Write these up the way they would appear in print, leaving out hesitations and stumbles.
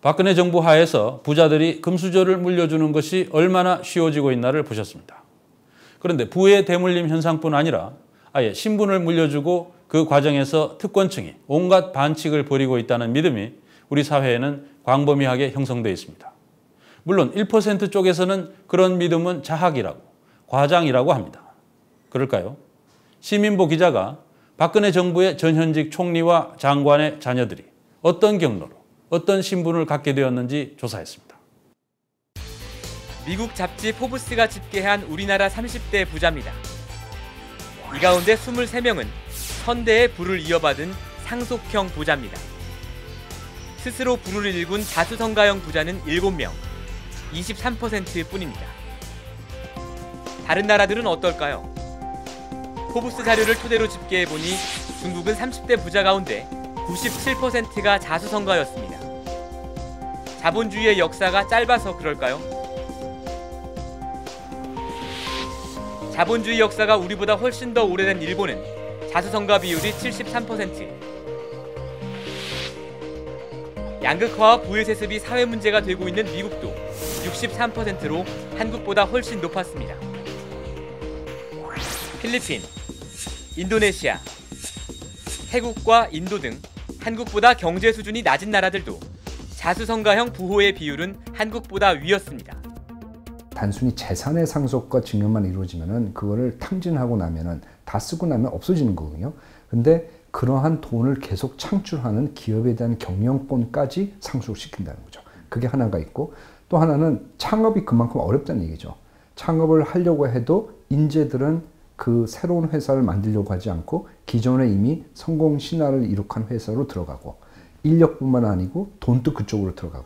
박근혜 정부 하에서 부자들이 금수저를 물려주는 것이 얼마나 쉬워지고 있나를 보셨습니다. 그런데 부의 대물림 현상뿐 아니라 아예 신분을 물려주고 그 과정에서 특권층이 온갖 반칙을 벌이고 있다는 믿음이 우리 사회에는 광범위하게 형성되어 있습니다. 물론 1% 쪽에서는 그런 믿음은 자학이라고, 과장이라고 합니다. 그럴까요? 시민보 기자가 박근혜 정부의 전현직 총리와 장관의 자녀들이 어떤 경로로 어떤 신분을 갖게 되었는지 조사했습니다. 미국 잡지 포브스가 집계한 우리나라 30대 부자입니다. 이 가운데 23명은 선대의 부를 이어받은 상속형 부자입니다. 스스로 부를 일군 자수성가형 부자는 7명, 23%뿐입니다. 다른 나라들은 어떨까요? 포브스 자료를 토대로 집계해보니 중국은 30대 부자 가운데 97%가 자수성가였습니다. 자본주의의 역사가 짧아서 그럴까요? 자본주의 역사가 우리보다 훨씬 더 오래된 일본은 자수성가 비율이 73%, 양극화와 부의 세습이 사회 문제가 되고 있는 미국도 63%로 한국보다 훨씬 높았습니다. 필리핀, 인도네시아, 태국과 인도 등 한국보다 경제 수준이 낮은 나라들도 자수성가형 부호의 비율은 한국보다 위였습니다. 단순히 재산의 상속과 증여만 이루어지면은 그거를 탕진하고 나면은 다 쓰고 나면 없어지는 거거든요. 근데 그러한 돈을 계속 창출하는 기업에 대한 경영권까지 상속시킨다는 거죠. 그게 하나가 있고, 또 하나는 창업이 그만큼 어렵다는 얘기죠. 창업을 하려고 해도 인재들은 그 새로운 회사를 만들려고 하지 않고 기존에 이미 성공 신화를 이룩한 회사로 들어가고, 인력뿐만 아니고 돈도 그쪽으로 들어가고.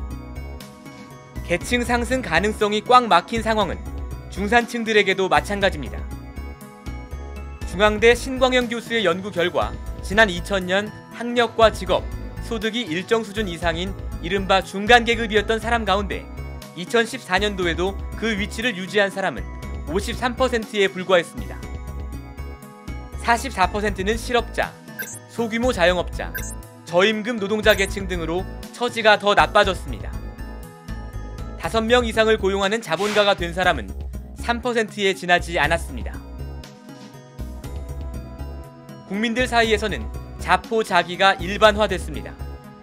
계층 상승 가능성이 꽉 막힌 상황은 중산층들에게도 마찬가지입니다. 중앙대 신광영 교수의 연구 결과 지난 2000년 학력과 직업, 소득이 일정 수준 이상인 이른바 중간 계급이었던 사람 가운데 2014년도에도 그 위치를 유지한 사람은 53%에 불과했습니다. 44%는 실업자, 소규모 자영업자, 저임금 노동자 계층 등으로 처지가 더 나빠졌습니다. 5명 이상을 고용하는 자본가가 된 사람은 3%에 지나지 않았습니다. 국민들 사이에서는 자포자기가 일반화됐습니다.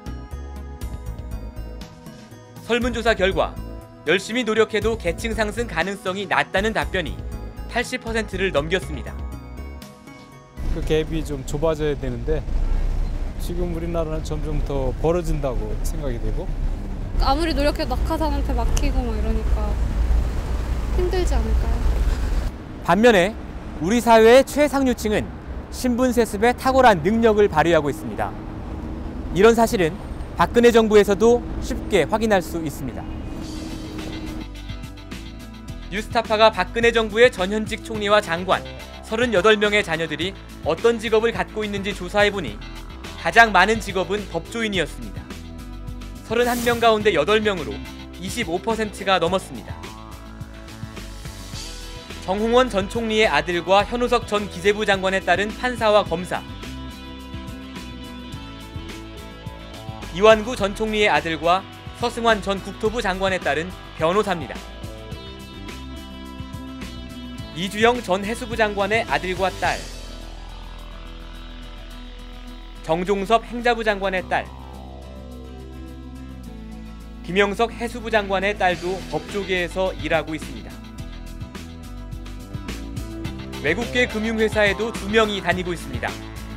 설문조사 결과 열심히 노력해도 계층 상승 가능성이 낮다는 답변이 80%를 넘겼습니다. 그 갭이 좀 좁아져야 되는데 지금 우리나라는 점점 더 벌어진다고 생각이 되고, 아무리 노력해도 낙하산한테 막히고 막 이러니까 힘들지 않을까요? 반면에 우리 사회의 최상류층은 신분 세습에 탁월한 능력을 발휘하고 있습니다. 이런 사실은 박근혜 정부에서도 쉽게 확인할 수 있습니다. 뉴스타파가 박근혜 정부의 전현직 총리와 장관 38명의 자녀들이 어떤 직업을 갖고 있는지 조사해보니 가장 많은 직업은 법조인이었습니다. 31명 가운데 8명으로 25%가 넘었습니다. 정홍원 전 총리의 아들과 현우석 전 기재부 장관의 딸은 판사와 검사, 이완구 전 총리의 아들과 서승환 전 국토부 장관의 딸은 변호사입니다. 이주영 전 해수부 장관의 아들과 딸, 정종섭 행자부 장관의 딸, 김영석 해수부 장관의 딸도 법조계에서 일하고 있습니다. 외국계 금융회사에도 2명이 다니고 있습니다.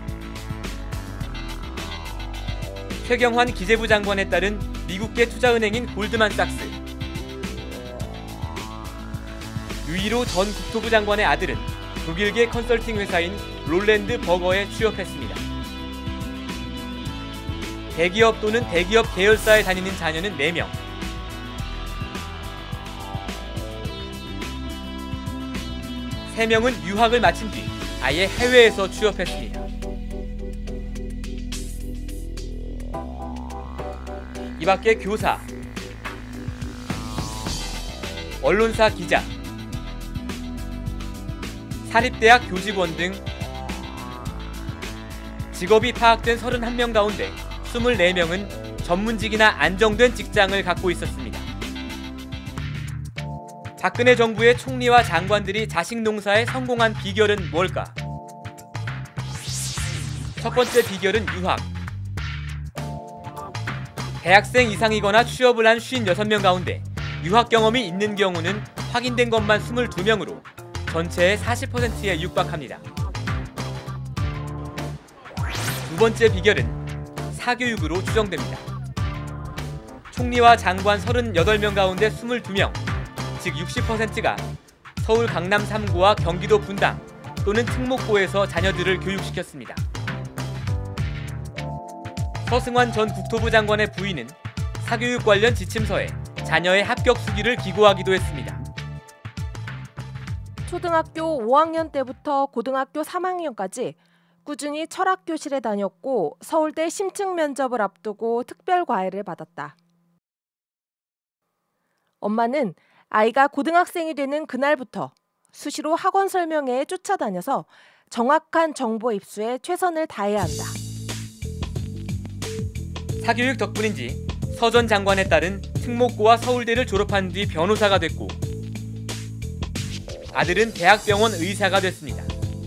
최경환 기재부 장관의 딸은 미국계 투자은행인 골드만삭스, 유일호 전 국토부 장관의 아들은 독일계 컨설팅 회사인 롤랜드 버거에 취업했습니다. 대기업 또는 대기업 계열사에 다니는 자녀는 4명. 세 명은 유학을 마친 뒤 아예 해외에서 취업했습니다. 이 밖에 교사, 언론사 기자, 사립대학 교직원 등 직업이 파악된 31명 가운데 24명은 전문직이나 안정된 직장을 갖고 있었습니다. 박근혜 정부의 총리와 장관들이 자식 농사에 성공한 비결은 뭘까? 첫 번째 비결은 유학. 대학생 이상이거나 취업을 한 56명 가운데 유학 경험이 있는 경우는 확인된 것만 22명으로 전체의 40%에 육박합니다. 두 번째 비결은 사교육으로 추정됩니다. 총리와 장관 38명 가운데 22명, 즉 60%가 서울 강남 3구와 경기도 분당 또는 특목고에서 자녀들을 교육시켰습니다. 서승환 전 국토부 장관의 부인은 사교육 관련 지침서에 자녀의 합격 수기를 기고하기도 했습니다. 초등학교 5학년 때부터 고등학교 3학년까지 꾸준히 철학교실에 다녔고 서울대 심층 면접을 앞두고 특별 과외를 받았다. 엄마는 아이가 고등학생이 되는 그날부터 수시로 학원 설명회에 쫓아다녀서 정확한 정보 입수에 최선을 다해야 한다. 사교육 덕분인지 서 전 장관의 딸은 특목고와 서울대를 졸업한 뒤 변호사가 됐고 아들은 대학병원 의사가 됐습니다.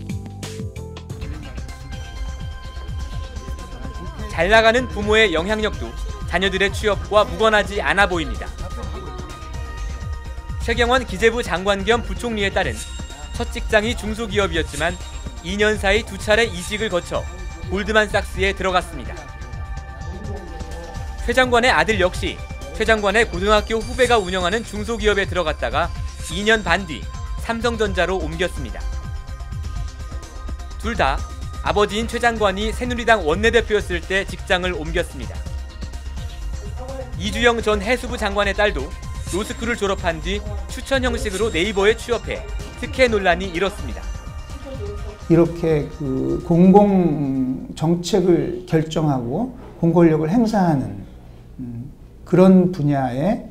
잘 나가는 부모의 영향력도 자녀들의 취업과 무관하지 않아 보입니다. 최경환 기재부 장관 겸 부총리의 딸은 첫 직장이 중소기업이었지만 2년 사이 2차례 이직을 거쳐 골드만삭스에 들어갔습니다. 최 장관의 아들 역시 최 장관의 고등학교 후배가 운영하는 중소기업에 들어갔다가 2년 반 뒤 삼성전자로 옮겼습니다. 둘 다 아버지인 최 장관이 새누리당 원내대표였을 때 직장을 옮겼습니다. 이주영 전 해수부 장관의 딸도 로스쿨을 졸업한 뒤 추천 형식으로 네이버에 취업해 특혜 논란이 일었습니다. 이렇게 공공 정책을 결정하고 공권력을 행사하는 그런 분야에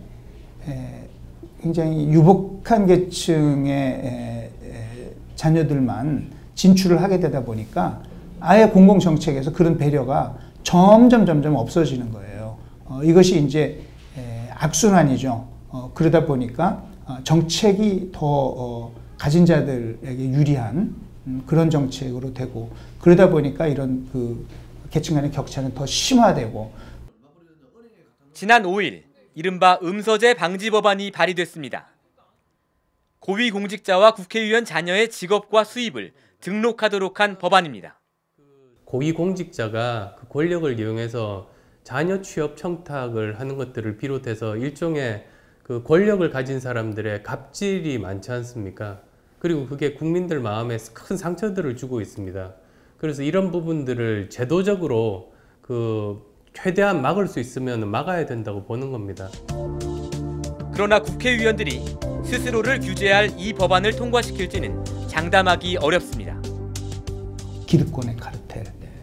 굉장히 유복한 계층의 자녀들만 진출을 하게 되다 보니까 아예 공공 정책에서 그런 배려가 점점 없어지는 거예요. 이것이 이제 악순환이죠. 그러다 보니까 정책이 더 가진 자들에게 유리한 그런 정책으로 되고 그러다 보니까 이런 계층 간의 격차는 더 심화되고. 지난 5일 이른바 음서제 방지 법안이 발의됐습니다. 고위공직자와 국회의원 자녀의 직업과 수입을 등록하도록 한 법안입니다. 고위공직자가 그 권력을 이용해서 자녀 취업 청탁을 하는 것들을 비롯해서 일종의 그 권력을 가진 사람들의 갑질이 많지 않습니까? 그리고 그게 국민들 마음에 큰 상처들을 주고 있습니다. 그래서 이런 부분들을 제도적으로 최대한 막을 수 있으면 막아야 된다고 보는 겁니다. 그러나 국회의원들이 스스로를 규제할 이 법안을 통과시킬지는 장담하기 어렵습니다. 기득권의 카르텔,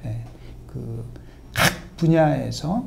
각 분야에서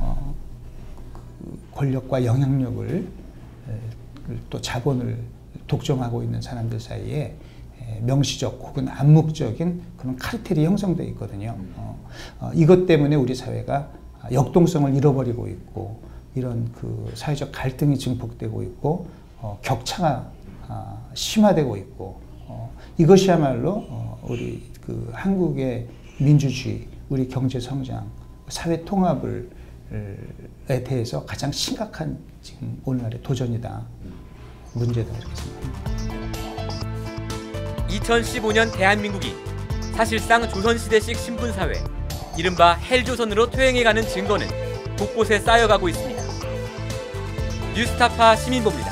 권력과 영향력을 또 자본을 독점하고 있는 사람들 사이에 명시적 혹은 암묵적인 그런 카르텔이 형성되어 있거든요. 이것 때문에 우리 사회가 역동성을 잃어버리고 있고 이런 사회적 갈등이 증폭되고 있고 격차가 심화되고 있고 이것이야말로 우리 한국의 민주주의, 우리 경제 성장, 사회 통합에 대해서 가장 심각한 지금 오늘날의 도전이다, 문제다 이렇게 생각합니다. 2015년 대한민국이 사실상 조선시대식 신분사회, 이른바 헬조선으로 퇴행해가는 증거는 곳곳에 쌓여가고 있습니다. 뉴스타파 시민보입니다.